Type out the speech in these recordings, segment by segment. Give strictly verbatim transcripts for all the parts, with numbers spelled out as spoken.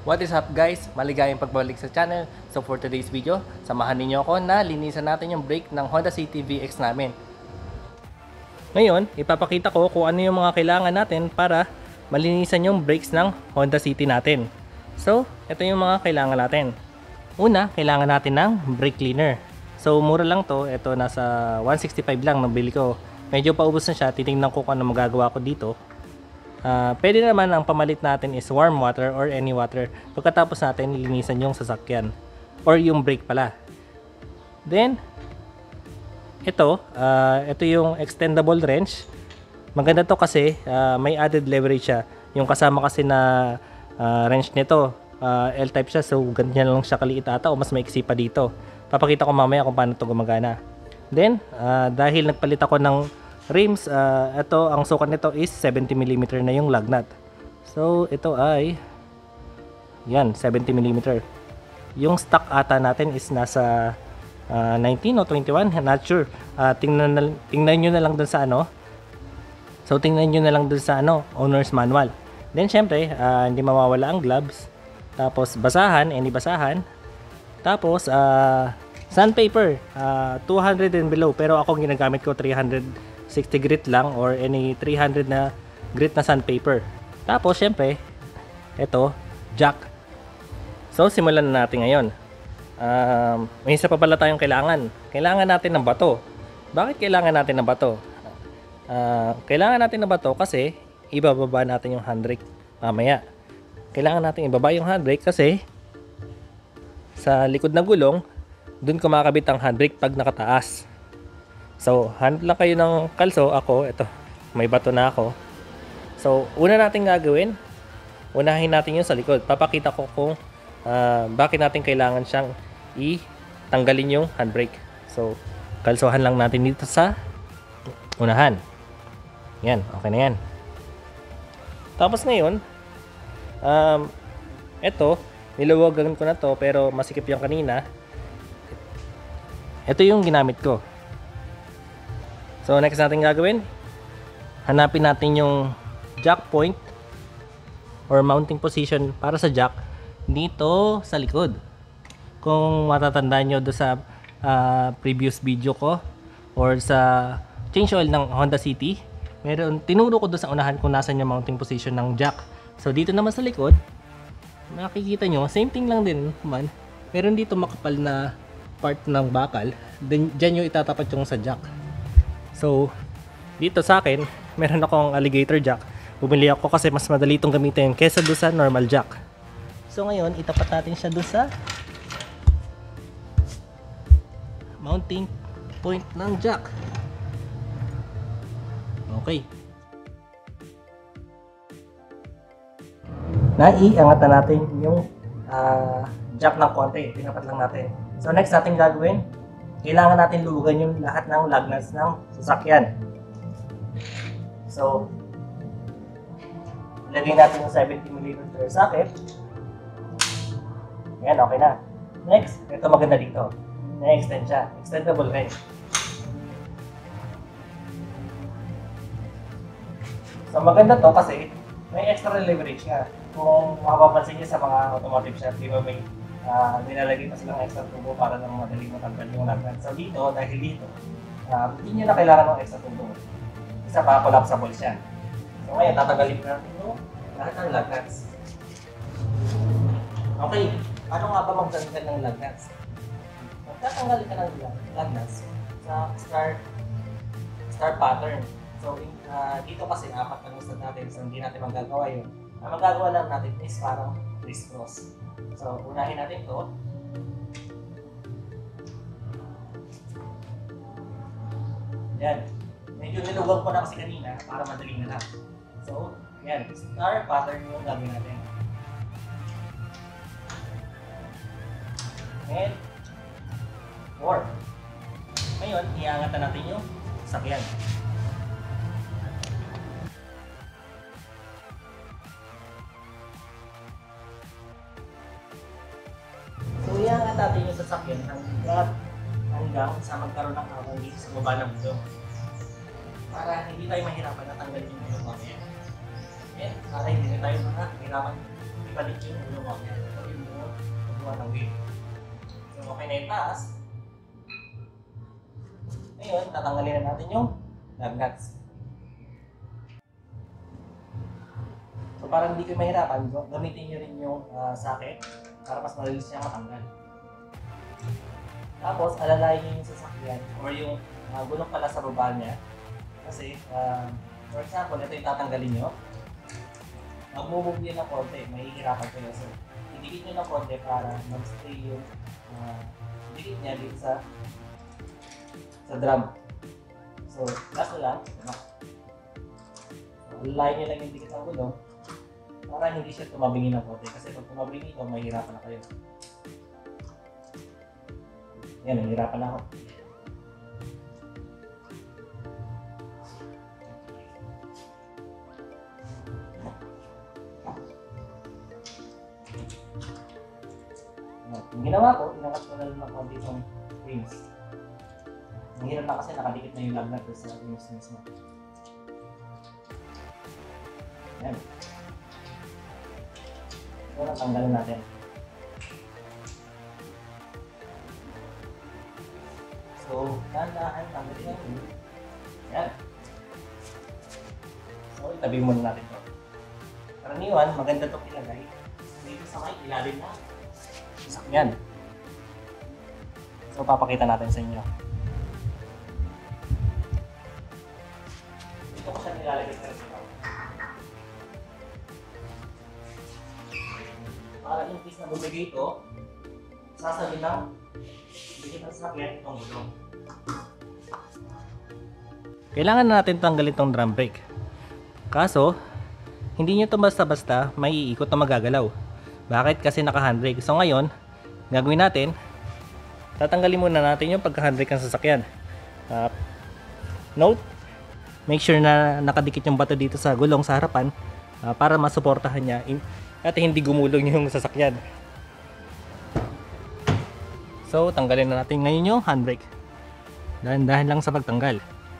What is up guys? Maligayang pagbalik sa channel. So for today's video, samahan niyo ako na linisan natin yung brake ng Honda City V X namin. Ngayon, ipapakita ko kung ano yung mga kailangan natin para malinisan yung brakes ng Honda City natin. So, ito yung mga kailangan natin. Una, kailangan natin ng brake cleaner. So, mura lang to. Ito nasa one sixty-five lang nabili ko. Medyo paubos na siya. Titingnan ko kung ano magagawa ko dito. Uh, pwede naman ang pamalit natin is warm water or any water pagkatapos natin linisan yung sasakyan or yung brake pala. Then ito, uh, ito yung extendable wrench. Maganda to kasi uh, may added leverage siya. Yung kasama kasi na uh, wrench nito, uh, L-type siya, so ganyan lang siya kaliit ata o mas maiksi pa dito. Papakita ko mamaya kung paano to gumagana. Then uh, dahil nagpalit ako ng rims, uh, ito ang sukat nito is seventy millimeter na yung lug nut. So ito ay yan, seventy millimeter. Yung stock ata natin is nasa uh, nineteen o twenty-one, not sure. Uh, tingnan, na, tingnan nyo na lang dun sa ano. So tingnan nyo na lang dun sa ano, owner's manual. Then syempre, uh, hindi mawawala ang gloves. Tapos basahan, any basahan. Tapos uh, sandpaper, uh, two hundred and below. Pero ako ginagamit ko three sixty grit lang or any three hundred na grit na sandpaper. Tapos syempre, ito, jack. So simulan na natin ngayon. Um, may isa pa pala tayong kailangan. Kailangan natin ng bato. Bakit kailangan natin ng bato? Uh, kailangan natin ng bato kasi ibababa natin yung handbrake mamaya. Kailangan natin ibaba yung handbrake kasi sa likod ng gulong, dun kumakabit ang handbrake pag nakataas. So, hand lang kayo ng kalso. Ako, ito, may bato na ako. So, una natin gagawin, unahin natin yung sa likod. Papakita ko kung uh, bakit natin kailangan siyang i-tanggalin yung handbrake. So, kalsohan lang natin dito sa unahan. Yan, okay na yan. Tapos ngayon, um, ito, niluwagan ko na to pero masikip yung kanina. Ito yung ginamit ko. So next natin gagawin, hanapin natin yung jack point or mounting position para sa jack dito sa likod. Kung matatandaan nyo doon sa uh, previous video ko or sa change oil ng Honda City, meron, tinuro ko doon sa unahan kung nasan yung mounting position ng jack. So dito naman sa likod, makikita nyo, same thing lang din man. Meron dito makapal na part ng bakal, then dyan yung itatapat yung sa jack. So, dito sa akin, meron akong alligator jack. Bumili ako kasi mas madali itong gamitin kesa doon sa normal jack. So, ngayon, itapat natin siya doon sa mounting point ng jack. Okay. Naiangat na natin yung uh, jack ng konti. Tinapat lang natin. So, next natin gagawin, kailangan natin luwagan yung lahat ng lug nuts ng sasakyan. So, ilagay natin yung seventy millimeter socket. Ayan, okay na. Next, ito maganda dito. Na-extend siya. Extendable wrench. So, maganda to kasi may extra leverage nga. Kung mapapansin niyo sa mga automotive shop, di ba may Uh, nilalagay pa silang extra tubo para lang madali matanggal yung lug nut. So dito, dahil dito, uh, hindi nyo na kailangan ng extra tubo. Isa pa, collapsible siya. So ngayon, tatanggalin natin yung lahat ng lug nuts. Okay, paano nga ba magtanggal ng lug nuts? Magtatanggalin ka ng lug nuts sa start start pattern. So uh, dito kasi apat ang gusto natin, so hindi natin magagawa yun. Ang magagawa lang natin is parang crisscross. So, unahin natin ito. Yan. Medyo niluwag ko na kasi kanina para madali na lang. So, yan. Star pattern yung gagawin natin. And, four. Ngayon, iangatan natin yung sakyan. Iangat natin yung sasakyan hanggang, hanggang sa magkaroon ng awang dito sa baba ng gulong. Para hindi tayo mahirapan na tanggalin yung gulong mamaya. Okay? Para hindi na tayo mahirapan ibalik yung gulong mo. Ito yung gulong ng wheel. So, okay na yung taas. Ngayon, tatanggalin na natin yung lug nuts. So, para hindi kayo mahirapan, gamitin nyo rin yung uh, socket para mas mabilis niya matanggal. Tapos, alalayin nyo yung sasakyan or yung uh, gulong pala sa baba niya. Kasi, uh, for example, ito yung tatanggalin nyo. Mag-move nyo ng konti, mahihirapan kayo. So, idikit nyo ng konti para mag-stay yung uh, dikit niya dito sa sa drum. So, last na lang. So, alalayin nyo lang yung dikit ng gulong para hindi siya tumabingi ng konti. Kasi pag tumabingi ito, mahihirapan na kayo. Yan, nahihirapan na ako. Yung ginawa ko, inangat ko na lang ng konti itong rings. Mahirap na kasi nakadikit na yung lug nut sa rings mismo. Yan. So, natanggalin natin. So, dahan-dahan, tanggalin natin. Yan. So, itabi muna natin ito. Karaniwan, maganda itong ilagay. Dito sa may ilalim na. Yan. So, papakita natin sa inyo. Dito ko siya nilalagay sa rito. Para yung piece na bumigay ito, sasabi ng bigit ng sakyan itong gulong. Kailangan natin tanggalin itong drum brake. Kaso, hindi nyo ito basta-basta may iikot na magagalaw. Bakit? Kasi naka-handbrake. So ngayon, gagawin natin, tatanggalin muna natin yung pagka-handbrake ng sasakyan. Uh, note, make sure na nakadikit yung bato dito sa gulong sa harapan uh, para masuportahan niya at hindi gumulong yung sasakyan. So, tanggalin na natin ngayon yung handbrake. Dahan-dahan lang sa pagtanggal.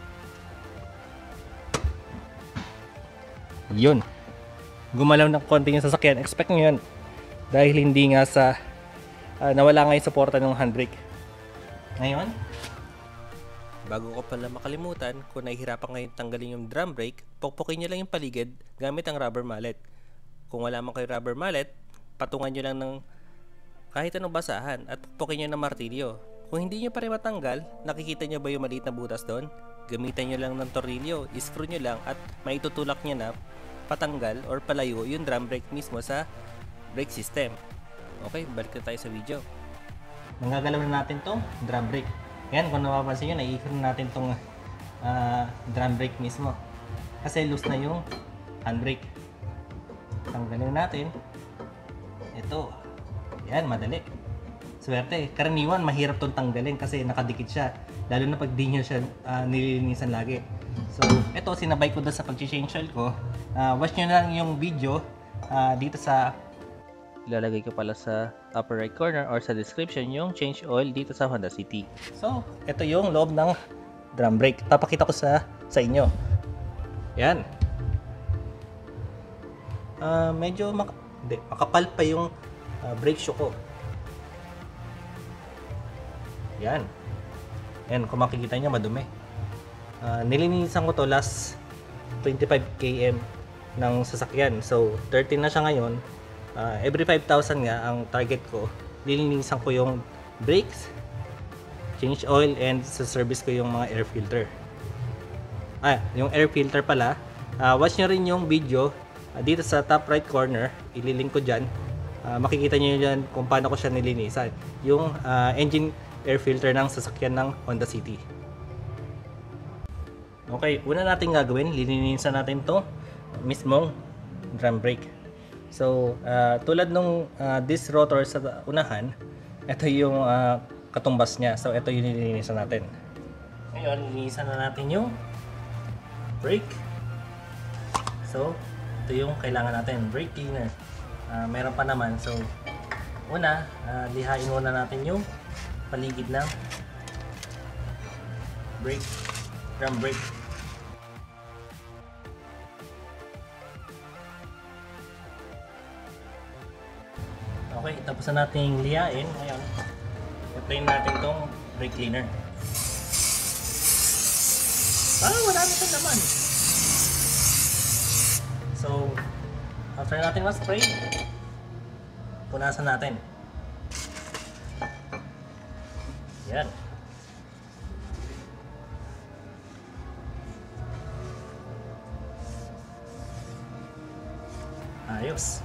Yun. Gumalaw ng konti yung sasakyan. Expect nyo yun. Dahil hindi nga sa uh, nawala nga yung suporta ng handbrake. Ngayon, bago ko pala makalimutan, kung nahihirapan ngayon tanggalin yung drum brake, pukpukin nyo lang yung paligid gamit ang rubber mallet. Kung wala man kayo rubber mallet, patungan nyo lang ng kahit anong basahan at pukpukin nyo ng martilyo. Kung hindi nyo pa rin matanggal, nakikita nyo ba yung maliit na butas doon? Gamitan nyo lang ng tornilyo, iskru nyo lang at maitutulak nyo na patanggal or palayo yung drum brake mismo sa brake system. Okay, balik na tayo sa video. Manggagalaw na natin tong drum brake. Yan, kung napapansin nyo, naiikot na natin tong uh, drum brake mismo. Kasi loose na yung handbrake. Tanggalin natin. Ito. Yan, madali. Swerte. Karaniwan, mahirap tong tanggalin kasi nakadikit siya. Lalo na pag di nyo siya uh, nililinisan lagi. So, ito, sinabay ko doon sa pag-change oil ko. Uh, watch nyo lang yung video uh, dito sa ilalagay ko pala sa upper right corner or sa description yung change oil dito sa Honda City. So, ito yung loob ng drum brake. Papakita ko sa sa inyo. Yan. Uh, medyo mak hindi, makapal pa yung uh, brake shoe ko. Yan. Yan, kung makikita nyo, madumi. Uh, nilinisan ko to last twenty-five kilometers ng sasakyan. So, thirteen na siya ngayon. Uh, every five thousand nga ang target ko. Nilinisan ko yung brakes, change oil, and sa service ko yung mga air filter. Ah, yung air filter pala. Uh, watch nyo rin yung video uh, dito sa top right corner. Ililink ko dyan. Uh, makikita nyo dyan kung paano ko siya nilinisan. Yung uh, engine air filter ng sasakyan ng Honda City. Okay, una natin gagawin, lilinisan natin to mismong drum brake. So, uh, tulad nung uh, disc rotor sa unahan, ito yung uh, katumbas niya. So, ito yung nilinisan natin. Ngayon, lilinisan na natin yung brake. So, ito yung kailangan natin, brake cleaner. Uh, meron pa naman. So, una, uh, lihain muna natin yung paligid ng brake, drum brake. Okay, tapos na natin liyain. Ngayon, i-apply natin tong brake cleaner. Ah, wala na ito naman. So, after natin ma-spray, punasan natin. Yan. Ayos.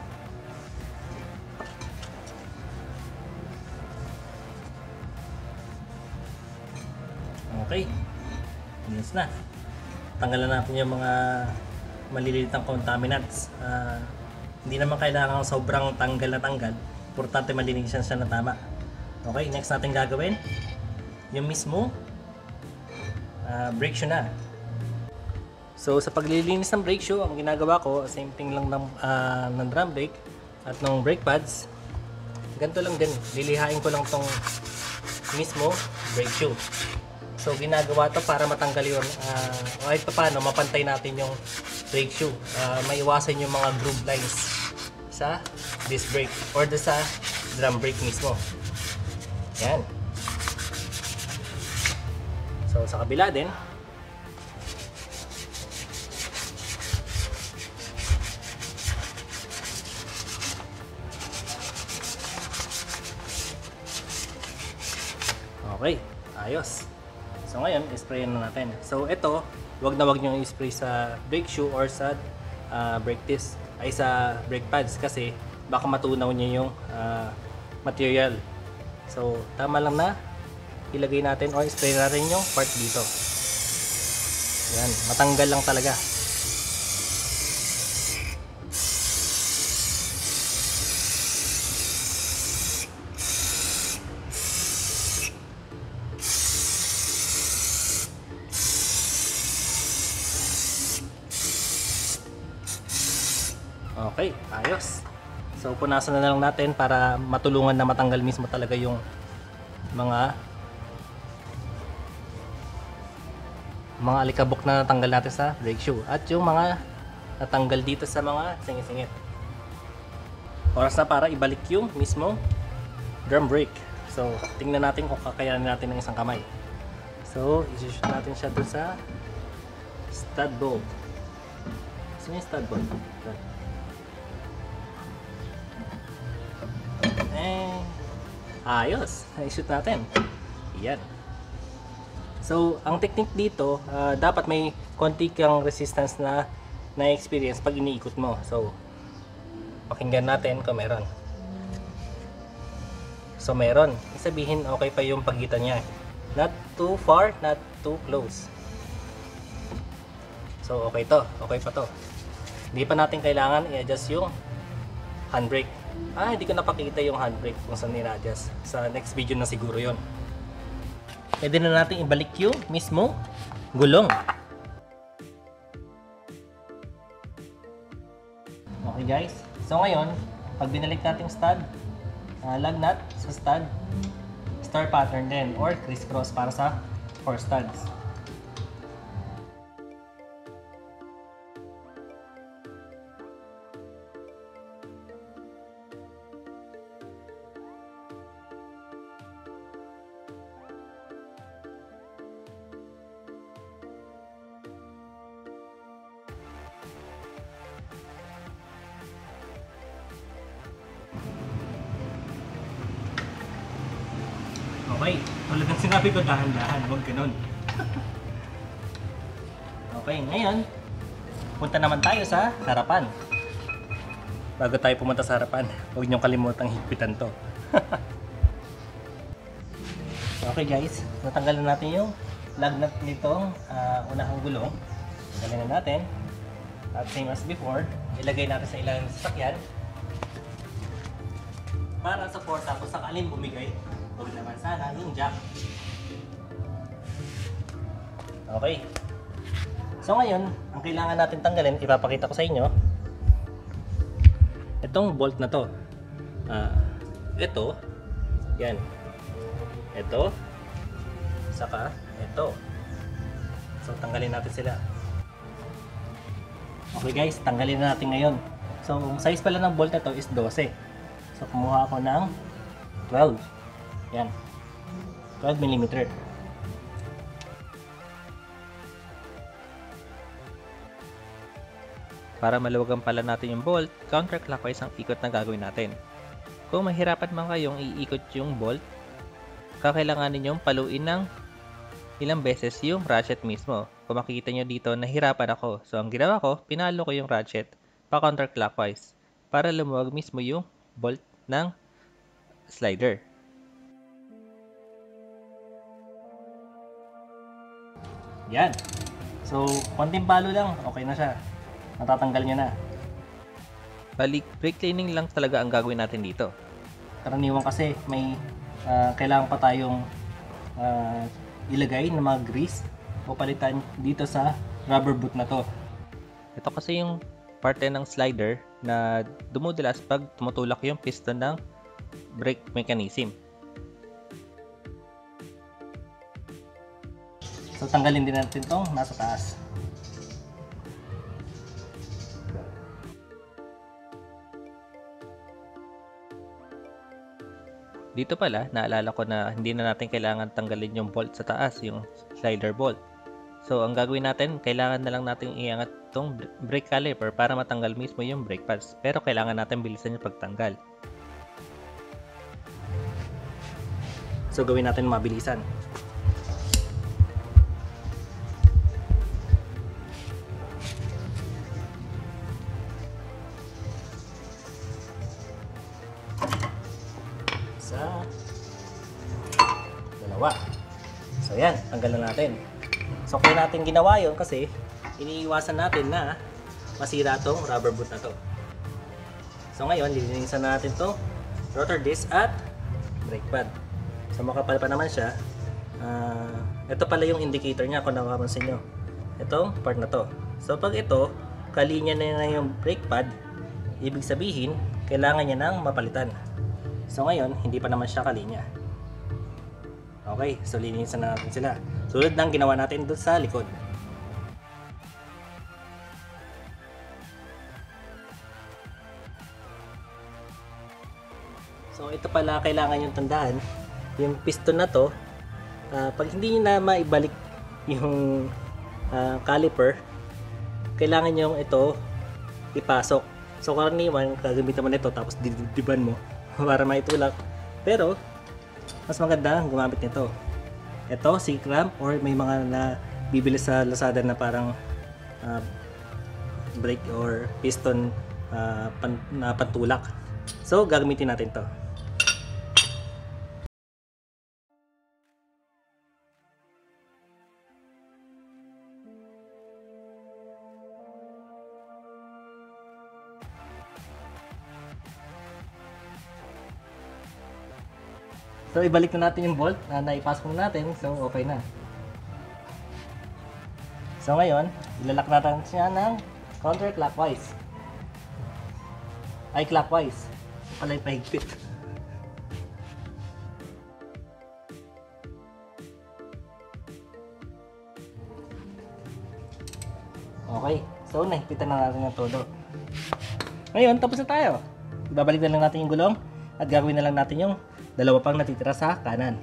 Okay. Ayos na. Tanggalan natin yung mga maliliit na contaminants. Uh, hindi naman kailangan sobrang tanggal na tanggal. Importante malinisan siya na tama. Okay, next natin gagawin yung mismo uh, brake shoe na. So sa paglilinis ng brake shoe, ang ginagawa ko, same thing lang ng, uh, ng drum brake at ng brake pads. Ganito lang din, lilihain ko lang tong mismo brake shoe. So ginagawa to para matanggal yung uh, kahit pa paano mapantay natin yung brake shoe. Uh, maiwasan yung mga groove lines sa disc brake or sa drum brake mismo. Yan. So sa kabila din. Okay, ayos. So ngayon, i-spray na natin. So ito, wag na wag niyo i-spray sa brake shoe or sa uh, brake disc ay sa brake pads kasi baka matunaw niya yung uh, material. So tama lang na ilagay natin o spray na rin yung part dito. Yan, matanggal lang talaga. Okay, ayos. So punasan na lang natin para matulungan na matanggal mismo talaga yung mga mga alikabok na natanggal natin sa brake shoe at yung mga natanggal dito sa mga singit-singit. Oras na para ibalik yung mismo drum brake. So tingnan natin kung kakayanin natin ng isang kamay. So i-shoot natin siya doon sa stud bolt. So yung stud bolt. Eh, ayos, i-shoot natin. Yan. So, ang technique dito, uh, dapat may konti kang resistance na na-experience pag iniikot mo. So, pakinggan natin kung meron. So, meron. Isabihin, okay pa yung pagitan niya. Not too far, not too close. So, okay to. Okay pa to. Hindi pa natin kailangan i-adjust yung handbrake. Ah, hindi ko napakita yung handbrake kung saan nina-adjust. Sa next video na siguro yon. Pwede na natin ibalik yung mismo gulong. Okay guys, so ngayon, pag binalik natin stud, uh, lug nut sa stud, star pattern din or crisscross para sa four studs. Okay, tulad ng sinabi ko, dahan-dahan, huwag ganun. Okay, ngayon, punta naman tayo sa harapan. Bago tayo pumunta sa harapan, huwag niyong kalimutang higpitan to. Okay guys, natanggalan natin yung lug nut nitong uh, unahang gulong. Tanggalin na natin. At same as before, ilagay natin sa ilalim ng sasakyan para support tapos sakaling bumigay. Huwag naman sana yung jack. Okay. So ngayon, ang kailangan natin tanggalin, ipapakita ko sa inyo. Itong bolt na to. Uh, ito. Yan. Ito. Saka ito. So tanggalin natin sila. Okay guys, tanggalin na natin ngayon. So ang size pala ng bolt na to is twelve. So kumuha ako ng twelve. Yan. twelve millimeter. Para maluwagan pala natin yung bolt, counterclockwise ang ikot na gagawin natin. Kung mahirapan man kayong iikot yung bolt, kakailanganin nyong paluin ng ilang beses yung ratchet mismo. Kung makikita nyo dito, nahirapan ako. So ang ginawa ko, pinalo ko yung ratchet pa counterclockwise para lumuwag mismo yung bolt ng slider. Yan. So, konting palo lang, okay na siya. Natatanggal niya na. Balik, brake cleaning lang talaga ang gagawin natin dito. Karaniwan kasi may uh, kailangan pa tayong uh, ilagay ng mga grease o palitan dito sa rubber boot na to. Ito kasi yung parte ng slider na dumudulas pag tumutulak yung piston ng brake mechanism. So tanggalin din natin itong nasa taas. Dito pala, naalala ko na hindi na natin kailangan tanggalin yung bolt sa taas, yung slider bolt. So, ang gagawin natin, kailangan na lang natin iangat itong brake caliper para matanggal mismo yung brake pads. Pero kailangan natin bilisan yung pagtanggal. So, gawin natin mabilisan. Sa dalawa. So yan, tanggal na natin. So kaya natin ginawa yon kasi iniiwasan natin na masira tong rubber boot na to. So ngayon, lilinisan natin to rotor disc at brake pad. So makapal pa naman siya. Uh, ito pala yung indicator niya kung nakapansin nyo. Itong part na to. So pag ito, kalinya na na yung brake pad, ibig sabihin, kailangan niya nang mapalitan. So ngayon, hindi pa naman siya kalinya. Okay, so linisan na natin sila. Tulad ng ginawa natin doon sa likod. So ito pala kailangan yung tandaan. Yung piston na to, uh, pag hindi nyo na maibalik yung uh, caliper, kailangan nyo ito ipasok. So karaniwan, gagamitan mo nito tapos didiban mo para maitulak. Pero mas maganda gumamit nito. Ito, C-clamp or may mga na bibili sa Lazada na parang uh, brake or piston uh, pan, na pantulak. So gagamitin natin to. So ibalik na natin yung bolt na naipasok natin. So okay na. So ngayon, ilalak natin siya ng counterclockwise. Ay clockwise. Pala yung pahigpit. Okay. So nahigpitan na natin ng todo. Ngayon, tapos na tayo. Ibabalik na lang natin yung gulong at gagawin na lang natin yung dalawa pang natitira sa kanan.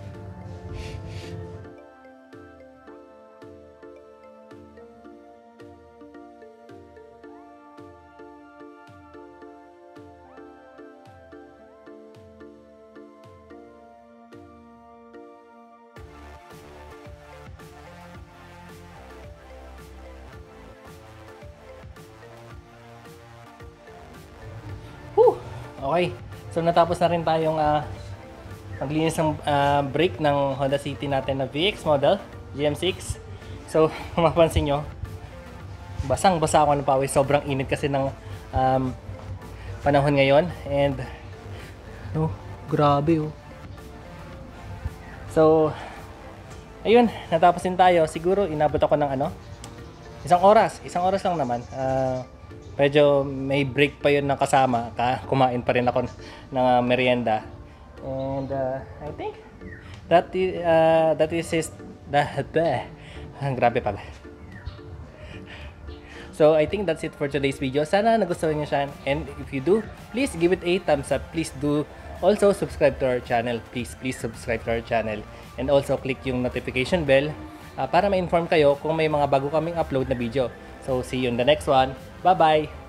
Whew! Okay. So natapos na rin tayong uh, paglinis ng uh, brake ng Honda City natin na V X model G M six. So kung mapansin nyo, basang basa ako ng pawis. Sobrang init kasi ng um, panahon ngayon. And oh, grabe oh. So ayun, natapos din tayo. Siguro inabot ako ng ano, isang oras. Isang oras lang naman. uh, Medyo may break pa yun na kasama. Kumain pa rin ako ng uh, merienda. And uh, I think that is, uh, that is his, that, uh, grabe pala. So I think that's it for today's video. Sana nagustuhan niyo siya. And if you do, please give it a thumbs up. Please do also subscribe to our channel. Please, please subscribe to our channel. And also click yung notification bell uh, para ma-inform kayo kung may mga bago kaming upload na video. So see you in the next one. Bye-bye!